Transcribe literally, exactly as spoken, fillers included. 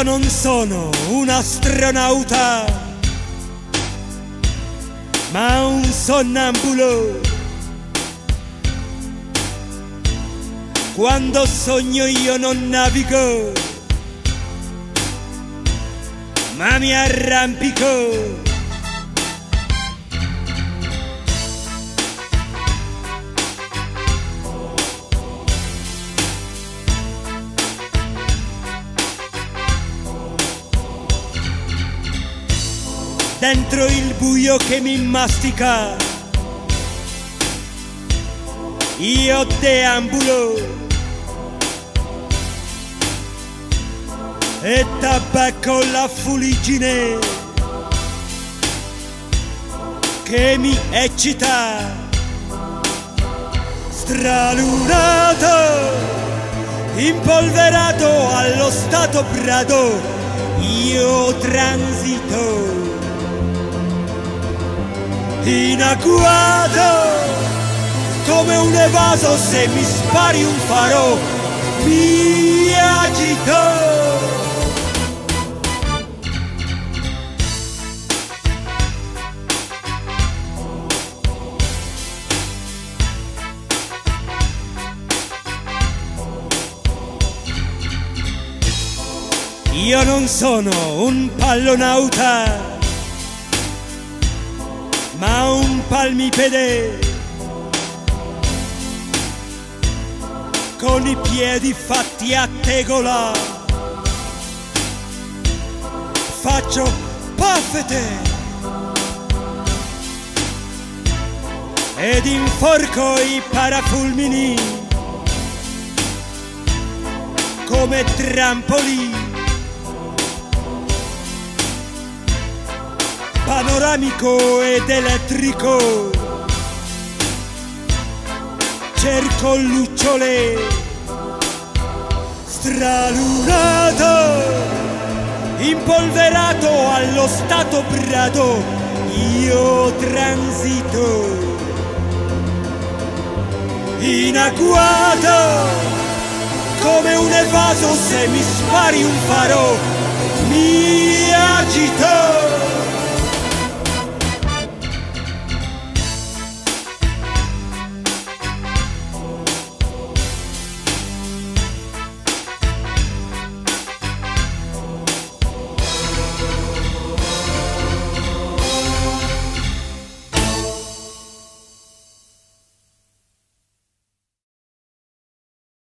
Io non sono un astronauta, ma un sonnambulo. Quando sogno io non navigo, ma mi arrampico. Dentro il buio che mi mastica, io deambulo e tabacco la fuliggine che mi eccita. Stralunato, impolverato allo stato brado, io transito in agguato come un evaso. Se mi spari un faro mi agito. Io non sono un pallonauta, ma un palmipede con i piedi fatti a tegola. Faccio paffete ed inforco i parafulmini come trampoli. Panoramico ed elettrico, cerco lucciole. Stralunato, impolverato allo stato brado, io transito in agguato come un evaso. Se mi spari un faro mi agito.